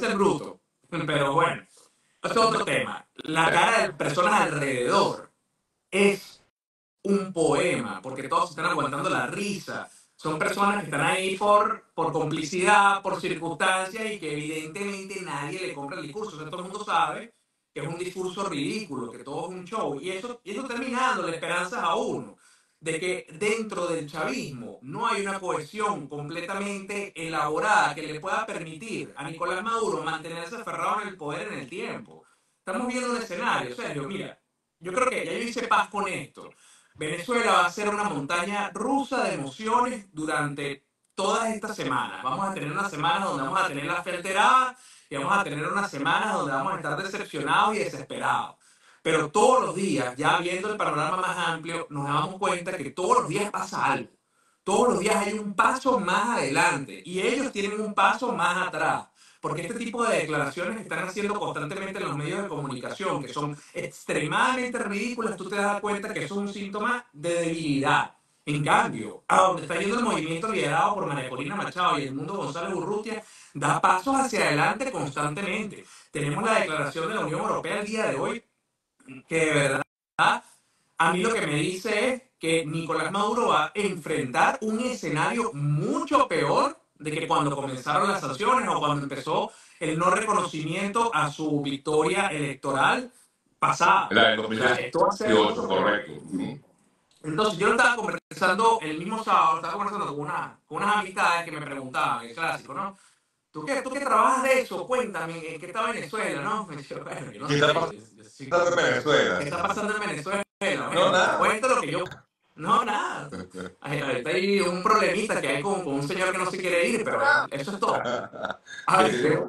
Speaker 4: pero bueno, es otro tema. La cara de personas alrededor es un poema, porque todos están aguantando la risa. Son personas que están ahí por complicidad, por circunstancias y que evidentemente nadie le compra el discurso. O sea, todo el mundo sabe que es un discurso ridículo, que todo es un show. Y eso termina dándole esperanzas a uno de que dentro del chavismo no hay una cohesión completamente elaborada que le pueda permitir a Nicolás Maduro mantenerse aferrado en el poder en el tiempo. Estamos viendo un escenario, Sergio, mira, yo creo que ya yo hice paz con esto. Venezuela va a ser una montaña rusa de emociones durante todas estas semanas. Vamos a tener unas semanas donde vamos a tener la fe alterada y vamos a tener unas semanas donde vamos a estar decepcionados y desesperados. Pero todos los días, ya viendo el panorama más amplio, nos damos cuenta que todos los días pasa algo. Todos los días hay un paso más adelante y ellos tienen un paso más atrás. Porque este tipo de declaraciones que están haciendo constantemente en los medios de comunicación, que son extremadamente ridículas, tú te das cuenta que eso es un síntoma de debilidad. En cambio, a donde está yendo el movimiento liderado por María Corina Machado y el Mundo González Urrutia, da pasos hacia adelante constantemente. Tenemos la declaración de la Unión Europea el día de hoy, que de verdad a mí lo que me dice es que Nicolás Maduro va a enfrentar un escenario mucho peor de que cuando comenzaron las sanciones o cuando empezó el no reconocimiento a su victoria electoral pasada.
Speaker 1: La del
Speaker 4: O sea, esto va a ser
Speaker 1: 2018, correcto.
Speaker 4: entonces, yo estaba conversando el mismo sábado, estaba conversando con unas amistades que me preguntaban, el clásico, ¿no? ¿Tú qué trabajas de eso? Cuéntame, ¿en qué está Venezuela, no? Me dice, bueno, yo no
Speaker 1: ¿Qué
Speaker 4: sé.
Speaker 1: está pasando en Venezuela?
Speaker 4: ¿Qué está pasando en Venezuela?
Speaker 1: No,
Speaker 4: Bueno,
Speaker 1: nada.
Speaker 4: cuento lo que yo... No, nada. Ahorita hay un problemita que hay con un señor que no se quiere ir, pero eso es todo. Ay,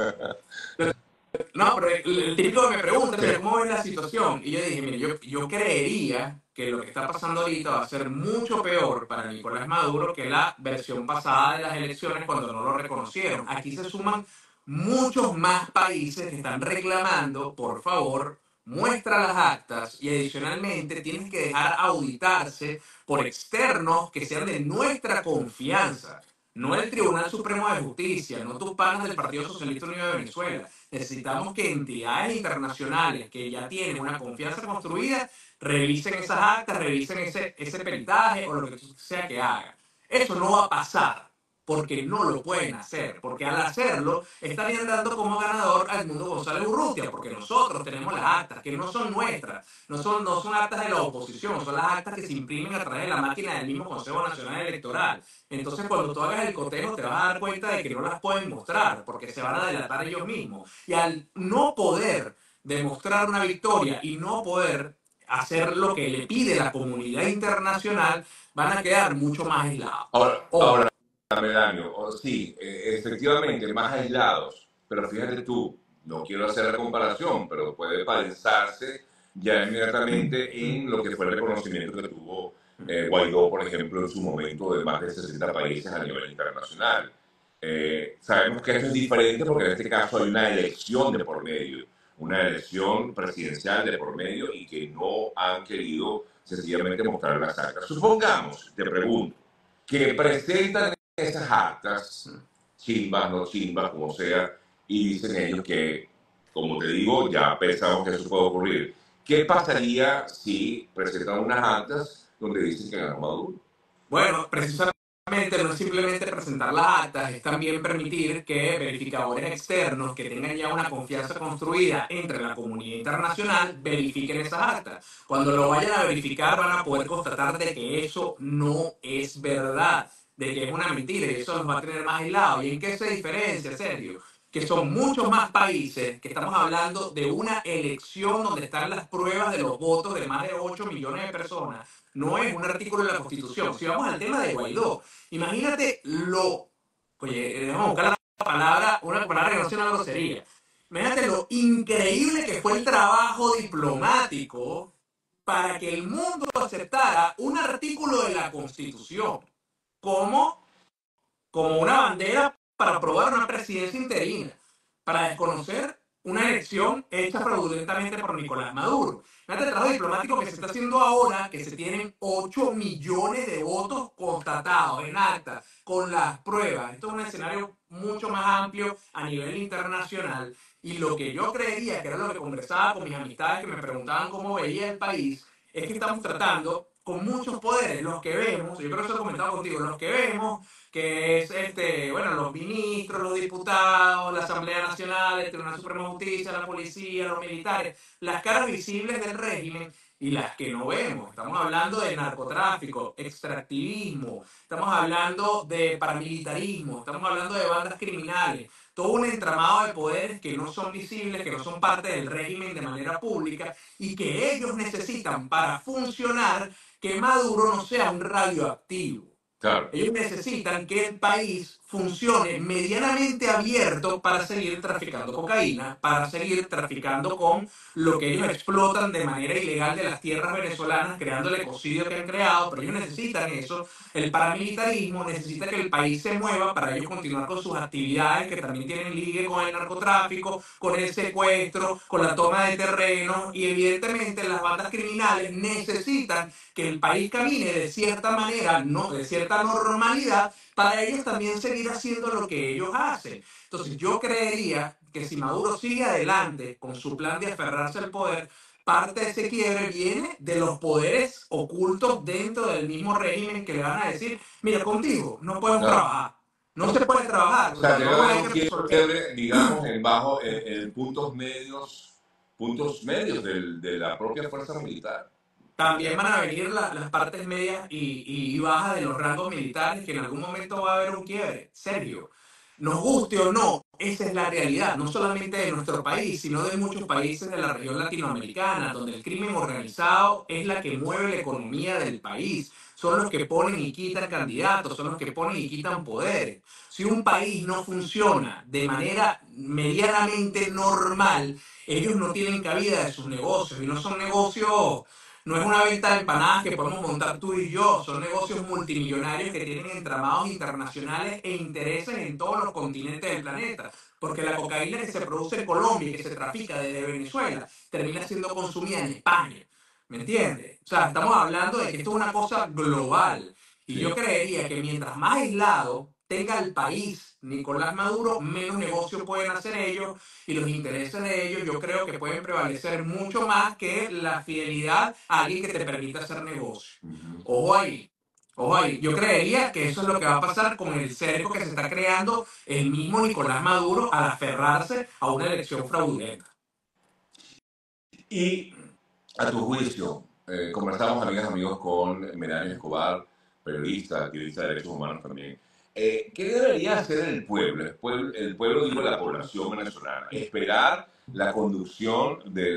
Speaker 4: no, pero el típico que me pregunta es cómo ves la situación. Y yo dije, mire, yo creería que lo que está pasando ahorita va a ser mucho peor para Nicolás Maduro que la versión pasada de las elecciones cuando no lo reconocieron. Aquí se suman muchos más países que están reclamando, por favor, muestra las actas y adicionalmente tienes que dejar auditarse por externos que sean de nuestra confianza. No el Tribunal Supremo de Justicia, no tus panas del Partido Socialista Unido de Venezuela. necesitamos que entidades internacionales que ya tienen una confianza construida revisen esas actas, revisen ese peritaje o lo que sea que hagan. Eso no va a pasar porque no lo pueden hacer, porque al hacerlo estarían dando como ganador al Mundo González Urrutia, porque nosotros tenemos las actas que no son nuestras, no son actas de la oposición, son las actas que se imprimen a través de la máquina del mismo Consejo Nacional Electoral. Entonces, cuando tú hagas el cotejo, te vas a dar cuenta de que no las pueden mostrar, porque se van a delatar ellos mismos. Y al no poder demostrar una victoria y no poder hacer lo que le pide la comunidad internacional, van a quedar mucho más aislados.
Speaker 1: Ahora, Melanio, sí, efectivamente, más aislados, pero fíjate tú, no quiero hacer la comparación, pero puede pensarse ya inmediatamente en lo que fue el reconocimiento que tuvo Guaidó, por ejemplo, en su momento de más de 60 países a nivel internacional. Sabemos que esto es diferente porque en este caso hay una elección de por medio, una elección presidencial de por medio y que no han querido sencillamente mostrar las actas. Supongamos, te pregunto, que presentan esas actas, chimbas, no chimbas, como sea, y dicen ellos que, como te digo, ya pensamos que eso puede ocurrir. ¿Qué pasaría si presentan unas actas donde dicen que ganó Maduro?
Speaker 4: Bueno, precisamente no es simplemente presentar las actas, es también permitir que verificadores externos que tengan ya una confianza construida entre la comunidad internacional verifiquen esas actas. Cuando lo vayan a verificar van a poder constatar de que eso no es verdad, de que es una mentira y eso los va a tener más aislados. ¿Y en qué se diferencia, Sergio? Que son muchos más países, que estamos hablando de una elección donde están las pruebas de los votos de más de 8 millones de personas. No es un artículo de la Constitución. Si vamos al tema de Guaidó, imagínate oye, vamos a buscar una palabra que no sea una grosería. Imagínate lo increíble que fue el trabajo diplomático para que el mundo aceptara un artículo de la Constitución como como una bandera para aprobar una presidencia interina, para desconocer una elección hecha fraudulentamente por Nicolás Maduro. Fíjate el trabajo diplomático que se está haciendo ahora, que se tienen 8 millones de votos constatados en acta, con las pruebas. Esto es un escenario mucho más amplio a nivel internacional. Y lo que yo creería, que era lo que conversaba con mis amistades que me preguntaban cómo veía el país, es que estamos tratando con muchos poderes, los que vemos, yo creo que eso lo he comentado contigo, los que vemos que es bueno, los ministros, los diputados, la Asamblea Nacional, el Tribunal Supremo de Justicia, la policía, los militares, las caras visibles del régimen y las que no vemos. Estamos hablando de narcotráfico, extractivismo, estamos hablando de paramilitarismo, estamos hablando de bandas criminales, todo un entramado de poderes que no son visibles, que no son parte del régimen de manera pública y que ellos necesitan para funcionar que Maduro no sea un radioactivo.
Speaker 1: Claro.
Speaker 4: Ellos necesitan que el país funcione medianamente abierto para seguir traficando cocaína, para seguir traficando con lo que ellos explotan de manera ilegal de las tierras venezolanas, creando el ecocidio que han creado, pero ellos necesitan eso. El paramilitarismo necesita que el país se mueva para ellos continuar con sus actividades que también tienen ligue con el narcotráfico, con el secuestro, con la toma de terrenos y evidentemente las bandas criminales necesitan que el país camine de cierta manera, no, de cierta normalidad, para ellos también seguir haciendo lo que ellos hacen. Entonces yo creería que si Maduro sigue adelante con su plan de aferrarse al poder, parte de ese quiebre viene de los poderes ocultos dentro del mismo régimen que le van a decir, mira, contigo no podemos trabajar. No se puede trabajar.
Speaker 1: O sea, que va a un quiebre, digamos, en puntos medios de la propia fuerza militar.
Speaker 4: También van a venir las partes medias y bajas de los rangos militares, que en algún momento va a haber un quiebre. Serio. Nos guste o no, esa es la realidad, no solamente de nuestro país, sino de muchos países de la región latinoamericana, donde el crimen organizado es la que mueve la economía del país. Son los que ponen y quitan candidatos, son los que ponen y quitan poderes. Si un país no funciona de manera medianamente normal, ellos no tienen cabida de sus negocios, y no son negocios. No es una venta de empanadas que podemos montar tú y yo, son negocios multimillonarios que tienen entramados internacionales e intereses en todos los continentes del planeta. Porque la cocaína que se produce en Colombia y que se trafica desde Venezuela termina siendo consumida en España. ¿Me entiendes? O sea, estamos hablando de que esto es una cosa global. Y yo creería que mientras más aislado tenga el país Nicolás Maduro, menos negocio pueden hacer ellos y los intereses de ellos yo creo que pueden prevalecer mucho más que la fidelidad a alguien que te permita hacer negocio. Ojo ahí. Ojo ahí, yo creería que eso es lo que va a pasar con el cerco que se está creando el mismo Nicolás Maduro al aferrarse a una elección fraudulenta.
Speaker 1: Y a tu juicio, conversamos, amigas, amigos, con Melania Escobar, periodista, activista de derechos humanos también. ¿Qué debería hacer el pueblo? El pueblo, digo, la población venezolana. ¿Esperar la conducción de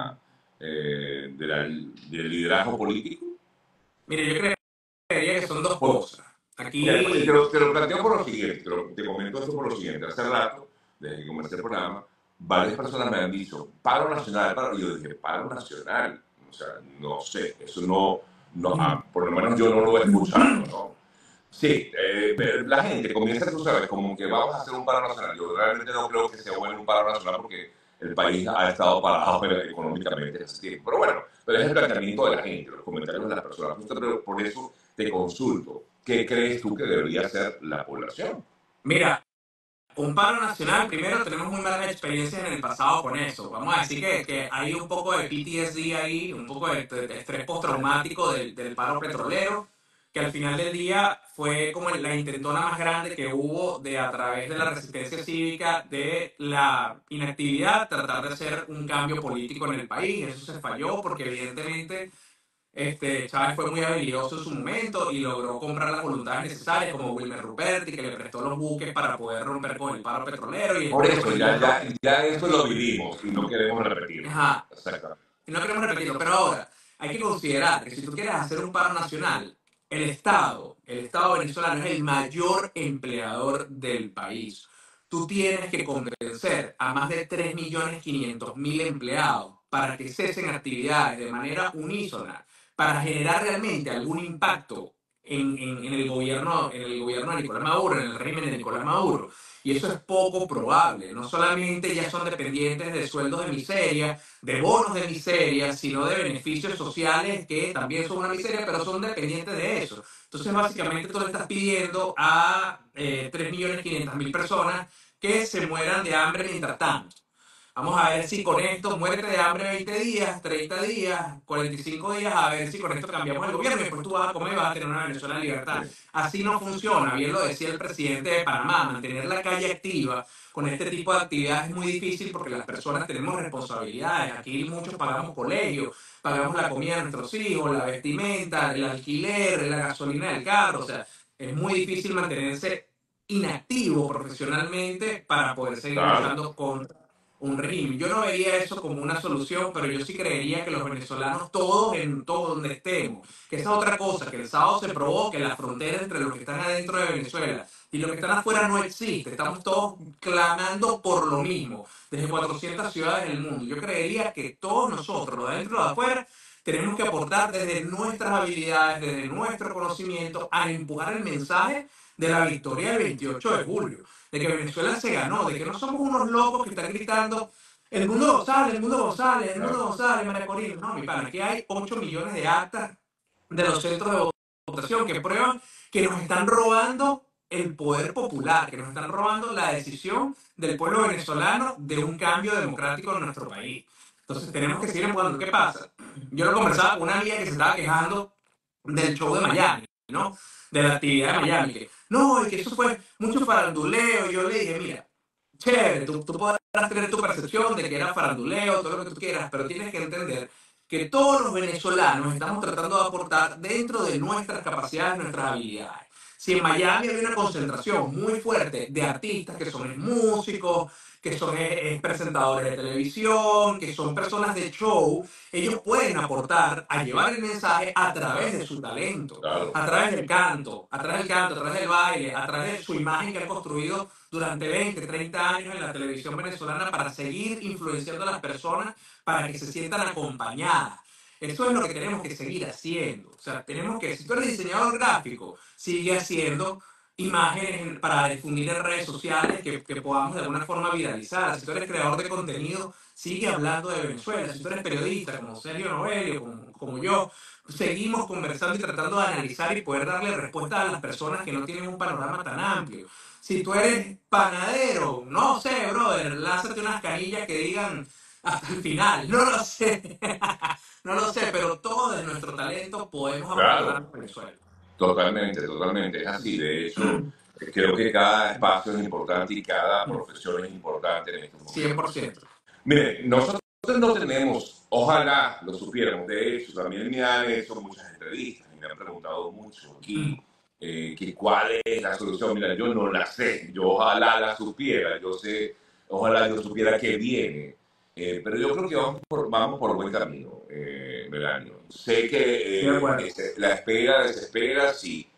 Speaker 1: del liderazgo político?
Speaker 4: Mire, yo creería que son dos cosas. Aquí,
Speaker 1: Te lo planteo por lo siguiente, te comento esto por lo siguiente. Hace rato, desde que comencé el programa, varias personas me han dicho, paro nacional, y yo dije, paro nacional. O sea, no sé, eso por lo menos yo no lo he escuchado, ¿no? Sí, la gente comienza, tú sabes, como que vamos a hacer un paro nacional. Yo realmente no creo que sea bueno un paro nacional porque el país ha estado parado económicamente hace tiempo. Pero bueno, pero es el planteamiento de la gente, los comentarios de las personas. Pero por eso te consulto, ¿qué crees tú que debería hacer la población?
Speaker 4: mira, un paro nacional, primero tenemos muy malas experiencias en el pasado con eso. Vamos a decir que hay un poco de PTSD ahí, un poco de estrés postraumático del paro petrolero, que al final del día fue como la intentona más grande que hubo de a través de la resistencia cívica, de la inactividad, tratar de hacer un cambio político en el país. Eso se falló porque evidentemente Chávez fue muy habilidoso en su momento y logró comprar las voluntades necesarias, como Wilmer Ruperti, que le prestó los buques para poder romper con el paro petrolero. Y
Speaker 1: por eso, ya eso lo vivimos y no queremos repetirlo.
Speaker 4: Ajá.
Speaker 1: Exactamente.
Speaker 4: Y no queremos repetirlo, pero ahora hay que considerar que si tú quieres hacer un paro nacional, el Estado venezolano es el mayor empleador del país. Tú tienes que convencer a más de 3.500.000 empleados para que cesen actividades de manera unísona, para generar realmente algún impacto en el gobierno de Nicolás Maduro, en el régimen de Nicolás Maduro. Y eso es poco probable. No solamente ya son dependientes de sueldos de miseria, de bonos de miseria, sino de beneficios sociales que también son una miseria, pero son dependientes de eso. Entonces, básicamente, tú le estás pidiendo a 3.500.000 personas que se mueran de hambre mientras tanto. Vamos a ver si con esto, muérete de hambre 20 días, 30 días, 45 días, a ver si con esto cambiamos el gobierno y después tú vas a comer y vas a tener una Venezuela en libertad. Así no funciona, bien lo decía el presidente de Panamá, mantener la calle activa con este tipo de actividades es muy difícil porque las personas tenemos responsabilidades. Aquí muchos pagamos colegios, pagamos la comida de nuestros hijos, la vestimenta, el alquiler, la gasolina del carro, o sea, es muy difícil mantenerse inactivo profesionalmente para poder seguir luchando contra un régimen. Yo no vería eso como una solución, pero yo sí creería que los venezolanos, todos en todo donde estemos, que esa es otra cosa, que el sábado se probó que la frontera entre los que están adentro de Venezuela y los que están afuera no existe. Estamos todos clamando por lo mismo, desde 400 ciudades del mundo. Yo creería que todos nosotros, los de adentro y los de afuera, tenemos que aportar desde nuestras habilidades, desde nuestro conocimiento, a empujar el mensaje de la victoria del 28 de julio, de que Venezuela se ganó, de que no somos unos locos que están gritando el mundo González, el mundo González, el mundo González, María Corina. No, mi pana, aquí hay 8 millones de actas de los centros de votación que prueban que nos están robando el poder popular, que nos están robando la decisión del pueblo venezolano de un cambio democrático en nuestro país. Entonces tenemos que seguir empujando. ¿Qué pasa? Yo lo conversaba con una amiga que se estaba quejando del show de Miami, ¿no? De la actividad de Miami. Que, no, y que eso fue mucho faranduleo. Y yo le dije, mira, chévere, tú podrás tener tu percepción de que era faranduleo, todo lo que tú quieras, pero tienes que entender que todos los venezolanos estamos tratando de aportar dentro de nuestras capacidades, nuestras habilidades. Si en Miami hay una concentración muy fuerte de artistas que son músicos, que son presentadores de televisión, que son personas de show, ellos pueden aportar a llevar el mensaje a través de su talento, a través del canto, a través del baile, a través de su imagen que han construido durante 20, 30 años en la televisión venezolana para seguir influenciando a las personas para que se sientan acompañadas. Eso es lo que tenemos que seguir haciendo. O sea, tenemos que, si tú eres diseñador gráfico, sigue haciendo imágenes para difundir en redes sociales que podamos de alguna forma viralizar. Si tú eres creador de contenido, sigue hablando de Venezuela. Si tú eres periodista, como Sergio Novelio, como yo, seguimos conversando y tratando de analizar y poder darle respuesta a las personas que no tienen un panorama tan amplio. Si tú eres panadero, no sé, brother, lánzate unas canillas que digan hasta el final. No lo sé. No lo sé, pero todo de nuestro talento podemos aportar a
Speaker 1: Claro,
Speaker 4: Venezuela.
Speaker 1: totalmente, totalmente. Es así. De hecho, creo que cada espacio es importante y cada profesión es importante en estos momentos.
Speaker 4: 100%.
Speaker 1: Mire, nosotros no tenemos, ojalá lo supiéramos, de hecho, también me han hecho muchas entrevistas y me han preguntado mucho aquí que cuál es la solución. Mira, yo no la sé, yo ojalá la supiera, yo sé, ojalá yo supiera qué viene. Pero yo creo que vamos por buen camino, Melanio. Sé
Speaker 4: De
Speaker 1: que
Speaker 4: acuerdo.
Speaker 1: la espera desespera, sí,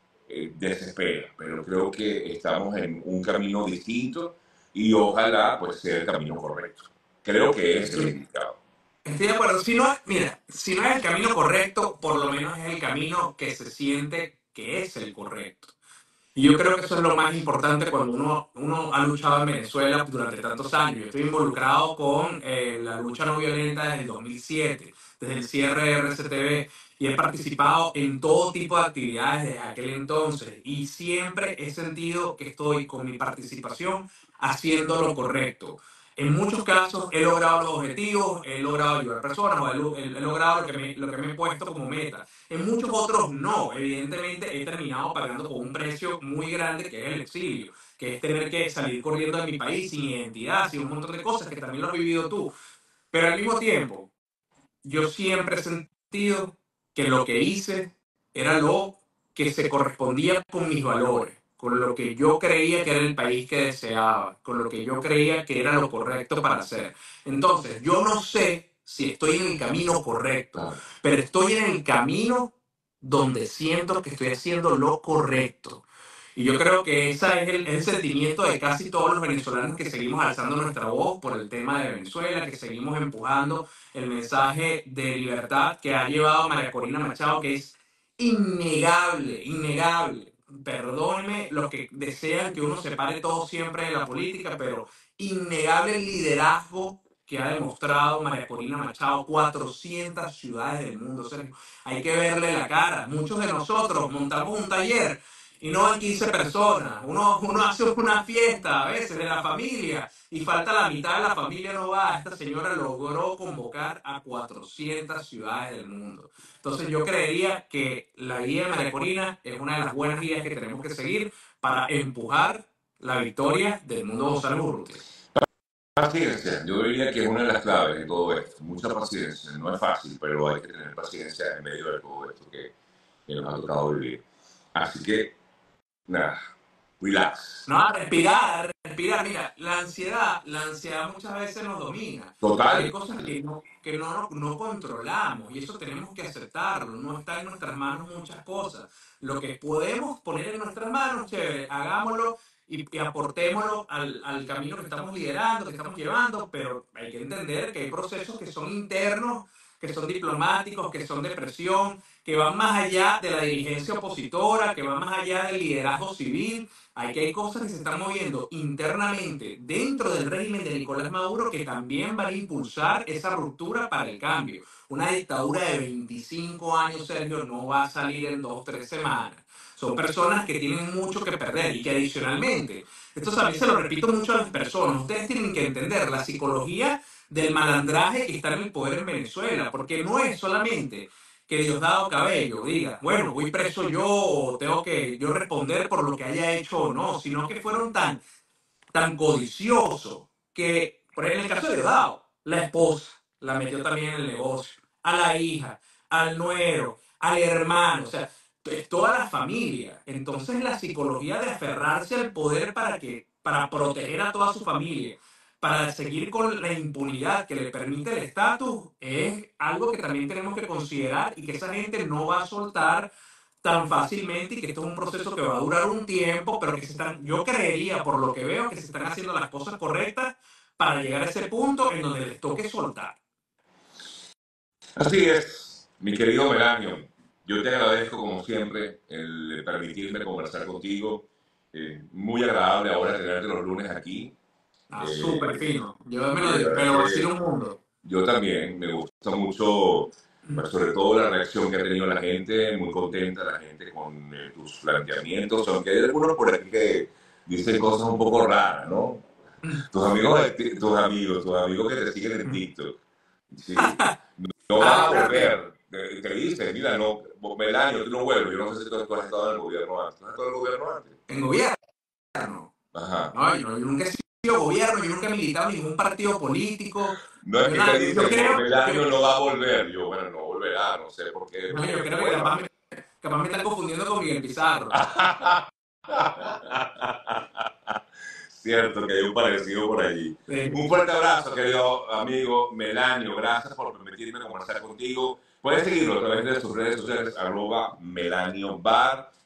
Speaker 1: desespera, pero creo que estamos en un camino distinto y ojalá pues sea el camino correcto. Creo que ese es el
Speaker 4: Sí,
Speaker 1: indicado.
Speaker 4: estoy de acuerdo. Si no, mira, si no es el camino correcto, por lo menos es el camino que se siente que es el correcto. Y yo creo que eso es lo más importante cuando uno ha luchado en Venezuela durante tantos años. Yo estoy involucrado con la lucha no violenta desde el 2007, desde el cierre de RCTV, y he participado en todo tipo de actividades desde aquel entonces. Y siempre he sentido que estoy con mi participación haciendo lo correcto. En muchos casos he logrado los objetivos, he logrado ayudar personas, o he logrado lo que me he puesto como meta. En muchos otros no. Evidentemente he terminado pagando con un precio muy grande que es el exilio, que es tener que salir corriendo de mi país sin identidad, sin un montón de cosas que también lo has vivido tú. Pero al mismo tiempo, yo siempre he sentido que lo que hice era lo que se correspondía con mis valores, con lo que yo creía que era el país que deseaba, con lo que yo creía que era lo correcto para hacer. Entonces, yo no sé si estoy en el camino correcto,
Speaker 1: Claro.
Speaker 4: pero estoy en el camino donde siento que estoy haciendo lo correcto. Y yo creo que ese es el sentimiento de casi todos los venezolanos que seguimos alzando nuestra voz por el tema de Venezuela, que seguimos empujando el mensaje de libertad que ha llevado María Corina Machado, que es innegable, innegable. Perdónenme los que desean que uno se pare todo siempre de la política, pero innegable el liderazgo que ha demostrado María Corina Machado, 400 ciudades del mundo. O sea, hay que verle la cara. Muchos de nosotros montamos un taller y no van 15 personas. Uno hace una fiesta a veces de la familia y falta la mitad de la familia no va. Esta señora logró convocar a 400 ciudades del mundo. Entonces yo creería que la guía de María Corina es una de las buenas guías que tenemos que seguir para empujar la victoria del mundo Gonzalo Urrutia.
Speaker 1: Paciencia, yo diría que es una de las claves de todo esto. Mucha paciencia, no es fácil, pero hay que tener paciencia en medio de todo esto que nos ha tocado vivir. Así que, nada, relax.
Speaker 4: No, respirar, respirar. Mira, la ansiedad muchas veces nos domina, porque hay
Speaker 1: Total.
Speaker 4: cosas que no controlamos y eso tenemos que aceptarlo. No está en nuestras manos muchas cosas. Lo que podemos poner en nuestras manos, chévere, hagámoslo y aportémoslo al camino que estamos liderando, que estamos llevando, pero hay que entender que hay procesos que son internos, que son diplomáticos, que son de presión, que van más allá de la dirigencia opositora, que van más allá del liderazgo civil. Aquí hay cosas que se están moviendo internamente dentro del régimen de Nicolás Maduro que también van a impulsar esa ruptura para el cambio. Una dictadura de 25 años, Sergio, no va a salir en 2 o 3 semanas. Son personas que tienen mucho que perder y que adicionalmente, esto también se lo repito mucho a las personas, ustedes tienen que entender la psicología del malandraje que está en el poder en Venezuela, porque no es solamente que Diosdado Cabello diga, bueno, voy preso yo o tengo que yo responder por lo que haya hecho o no, sino que fueron tan codiciosos que, por ejemplo, en el caso de Diosdado, la esposa la metió también en el negocio, a la hija, al nuero, al hermano, o sea, es toda la familia. Entonces la psicología de aferrarse al poder para proteger a toda su familia, para seguir con la impunidad que le permite el estatus, es algo que también tenemos que considerar y que esa gente no va a soltar tan fácilmente y que esto es un proceso que va a durar un tiempo, pero que yo creería, por lo que veo, que se están haciendo las cosas correctas para llegar a ese punto en donde les toque soltar.
Speaker 1: Así es, mi querido Melanio. Yo te agradezco como siempre el permitirme conversar contigo Muy agradable ahora tenerte los lunes aquí.
Speaker 4: Ah, súper
Speaker 1: Eh,
Speaker 4: fino. Yo
Speaker 1: de
Speaker 4: me
Speaker 1: verdad
Speaker 4: lo
Speaker 1: que
Speaker 4: vacilo un mundo.
Speaker 1: yo también me gusta mucho, pues, sobre todo la reacción que ha tenido la gente, muy contenta la gente con tus planteamientos, aunque hay algunos por aquí que dicen cosas un poco raras, ¿no? Tus amigos que te siguen en TikTok. Sí. No
Speaker 4: Ah,
Speaker 1: vas a
Speaker 4: espérate.
Speaker 1: volver. Te dicen, mira, no, Melanio, tú no vuelves. Yo no sé si tú has estado en el gobierno antes. ¿Tú has estado en el gobierno antes?
Speaker 4: En gobierno.
Speaker 1: Ajá.
Speaker 4: No, yo nunca he sido gobierno, yo nunca he militado en ningún partido político.
Speaker 1: No es
Speaker 4: Yo
Speaker 1: que te
Speaker 4: nada, yo
Speaker 1: dicen,
Speaker 4: creo,
Speaker 1: Melanio no va a volver. Yo, bueno, no volverá, no sé por qué,
Speaker 4: no, yo
Speaker 1: pero
Speaker 4: creo que
Speaker 1: bueno.
Speaker 4: capaz me están confundiendo con Miguel Pizarro.
Speaker 1: Cierto que hay un parecido por allí. Un
Speaker 4: Sí.
Speaker 1: fuerte abrazo, querido amigo Melanio. Gracias por permitirme conversar contigo. Puedes seguirlo a través de sus redes sociales, @Melanio Bar.